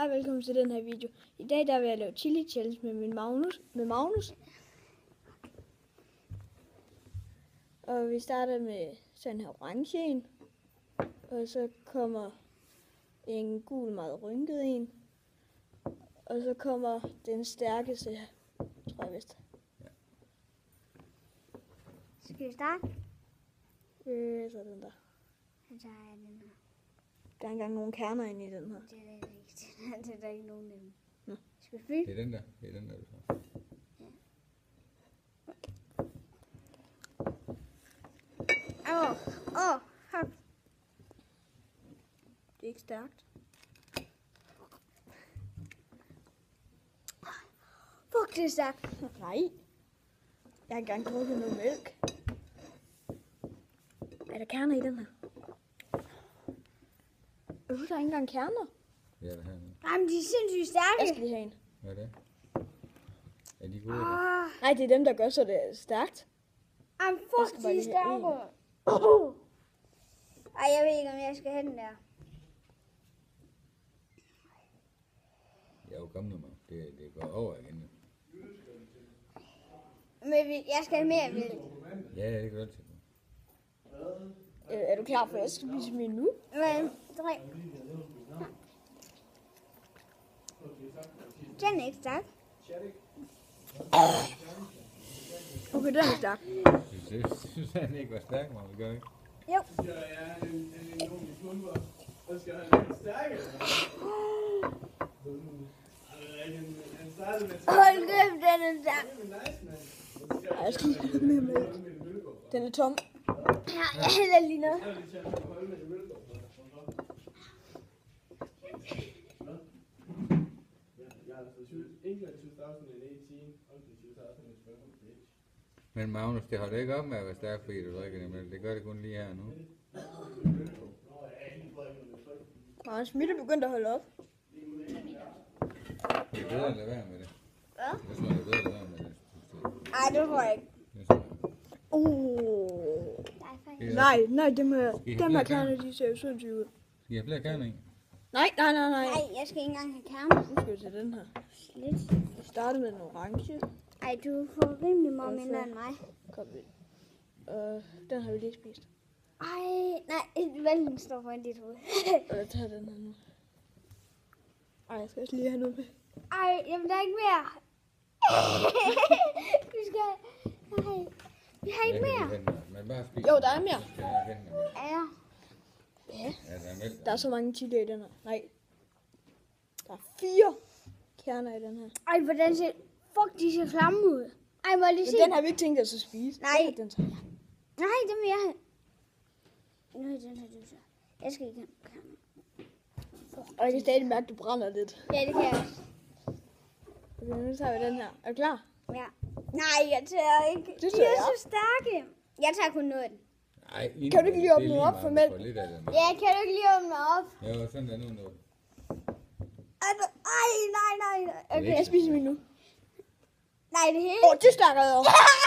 Hej, velkommen til den her video. I dag der vil jeg lave chili challenge med Magnus. Og vi starter med sådan her orange en. Og så kommer en gul meget rynket en. Og så kommer den stærkeste her, tror jeg vist. Ja. Skal vi starte? Så er den der. Så tager jeg den her. Der er engang nogle kerner inde i den her. Det er der ikke. Det er der ikke nogen af dem. Nå. Skal vi flytte? Det er den der. Det er den der, du tager. Hop. Det er ikke stærkt. Fuck, det er stærkt. Nej. Jeg har engang drukket noget mælk. Er der kerner i den her? Der er ikke engang kerner. Ja, det her nu. Jamen, de er sindssygt Jeg stærke. skal lige have en. Hvad er det? Er de gode? Eller? Nej, det er dem, der gør, så det er stærkt. Jamen, Jeg fuck, skal bare de er lige have en. stærke. Ej, jeg ved ikke, om jeg skal have den der. Jeg er jo kommet med. Det går over igen. Men jeg skal have mere mælk. Ja, det kan du altid. Er du klar for, at jeg skal spise min nu? Men, 3. Den er ikke stærk. Okay, den er stærk. Det synes han ikke var stærk, man. Det gør ikke. Jo. Hold kæft, den er stærk. Ej, jeg skal lige have mere mælk. Den er tom. Ja, jeg hælder lige noget. Men Magnus, det holder ikke op med at være stærk, fordi du drikker det mælk. Det gør det kun lige her nu. Hans Mille begyndte at holde op. Det er bedre at lade være med det. Hvad? Jeg tror, det er bedre at lade være med det. Ej, det tror jeg ikke. Det tror jeg. Nej, dem her flere kerner, de ser jo sindssygt ud. Skal I have flere kerner i? Nej. Nej, jeg skal ikke engang have kerner. Nu skal vi til den her. Lidt. Vi starter med den orange. Ej, du får rimelig meget mindre end mig. Kom vi. Den har vi lige spist. Ej, nej, vælgen står foran dit hoved. Og jeg tager den her nu. Ej, jeg skal også lige have noget med. Ej, jamen der er ikke mere. Vi skal... Nej, vi har ikke mere. Men bare spis. Jo, der er mere. Ja. Ja. Ja, der er mælk. Der er så mange chili i den her. Nej. Der er 4 kerner i den her. Ej, hvordan ser... Fuck, de ser klamme ud. Ej, må jeg lige Men se? den har vi ikke tænkt os at spise. Nej. Den tager jeg. Nej, den vil jeg have. Nej, den her, du så. Jeg skal ikke have kerner. Og jeg kan stadig mærke, at du brænder lidt. Ja, det kan jeg også. Okay, nu tager vi den her. Er du klar? Ja. Nej, jeg tager ikke. Det De tager er jeg. så stærke. Jeg tager kun noget af den. Ej, Kan du ikke lige åbne op for mælk? Lidt af den. Ja, kan du ikke lige åbne op? Jo, sådan der nu. Altså, ej, nej. Okay. Jeg spiser min nu. Nej, det hele. Det snakker jeg om.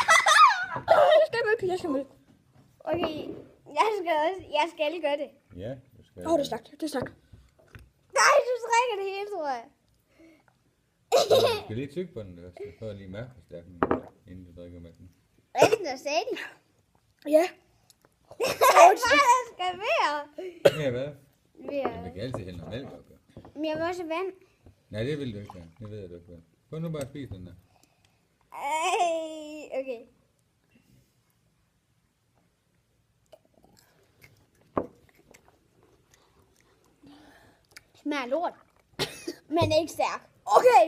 Jeg skal mælk. Okay, jeg skal gøre det. Ja, du skal. Det er stærkt. Det er stærkt. Nej, du drikker det hele, tror jeg. Du skal lige tykke på den, også, for at lige mærke, hvor stærk den er, inden du drikker mælken. Rigtig, der sagde de. Ja. Hvad der skal være? Ja, hvad? Mere. Jeg kan altid hælde noget mælk op. Ja. Men jeg vil også have vand. Nej, det vil du ikke være. Det ved jeg du ikke. Prøv nu bare at spise den der. Ej, okay. Smager lort. Men ikke stærk. Okay.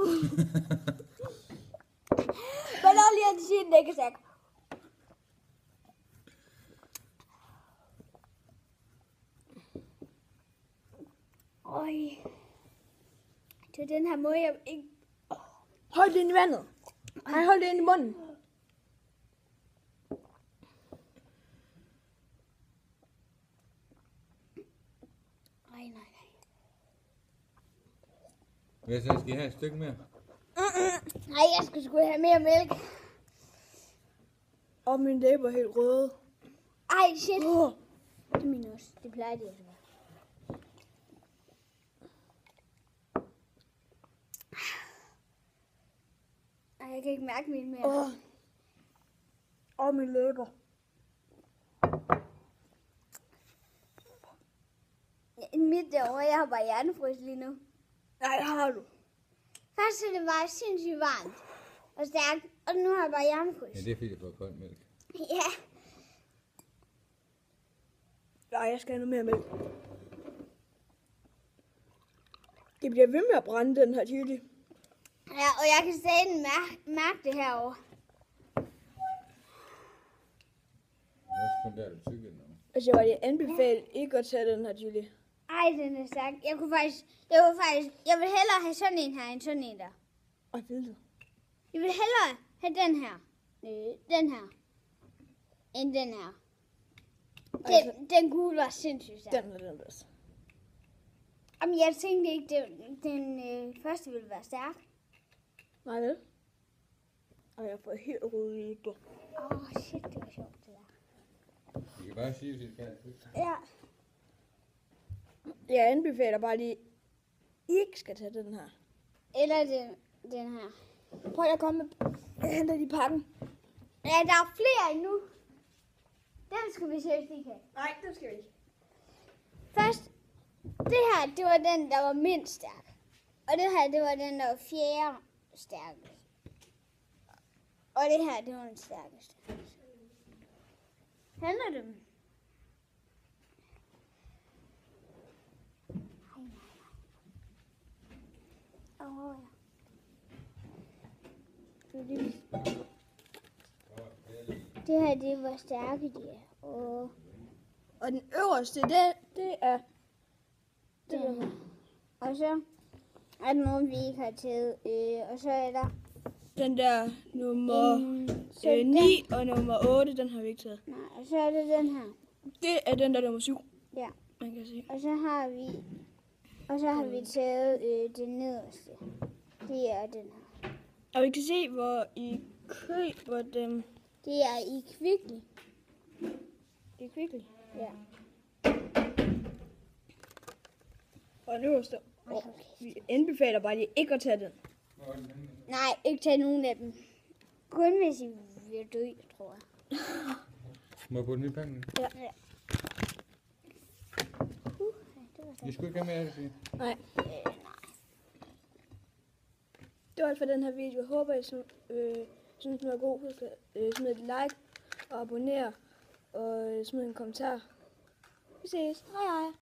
Men lov lige at sige, at den ikke er stærk. Øj. Det er den her måde, jeg ikke... Hold det ind i vandet. Nej, hold det ind i munden. Nej. Hvad så? Skal I have et stykke mere? Nej, jeg skal sgu have mere mælk. Og mine læber er helt røde. Ej, shit. Det er min også. Det plejer de at være. kan ikke mærke min mere. Og min læber. Mit derovre, jeg har bare hjernefrys lige nu. Nej, har du. Først så det var sindssygt varmt og stærkt, og nu har jeg bare hjernefrys. Ja, det er fordi, jeg får kold mælk. Ja. Nej, jeg skal have noget mere mælk. Det bliver ved med at brænde, den her chili. Ja, og jeg kan stadig mærke det herovre. Det er også kun der, du tykker nu. Altså, jeg var lige anbefalet ikke at tage den her chili. Ej, den er stærk. Jeg vil hellere have sådan en her, end sådan en der. Ej, ved du. Jeg vil hellere have den her. Den her. End den her. Den gule var sindssygt stærk. Den er den bedste. Jamen, jeg tænkte ikke, den første ville være stærk. Nej, vel? Og jeg får helt røde læber. Shit, det var sjovt, det der. Vi kan bare sige, hvis I skal have det. Ja. Jeg anbefaler bare lige, I ikke skal tage den her. Eller den her. Prøv at komme med. Jeg henter de pakken. Ja, der er flere endnu. Den skal vi seriøst ikke have. Nej, det skal vi ikke. Først, det her, det var den, der var mindst stærk. Og det her, det var den, der var fjerde stærkest. Og det her, det var den stærkeste. Handler dem? Åh, ja. Det her, det var stærke, de er. Og den øverste, det er... Den her. Og så er der nogen, vi ikke har taget. Og så er der... Den der nummer 9 og nummer 8, den har vi ikke taget. Nej, og så er det den her. Det er den der nummer 7. Ja. Man kan se. Og så har vi taget det nederste. Det er den her. Og vi kan se, hvor I køber dem. Det er i Kvickly. I Kvickly. Ja. Og den øverste. Og vi anbefaler bare lige ikke at tage den. Nej, ikke tage nogen af dem. Kun hvis I vil dø, tror jeg. Må jeg putte den i panden? Ja. Det var I skulle ikke have mere, at sige. Nej. nej. Det var alt for den her video. Jeg håber, I synes, den var god. Husk at smide et like og abonnere. Og smide en kommentar. Vi ses. Hej hej.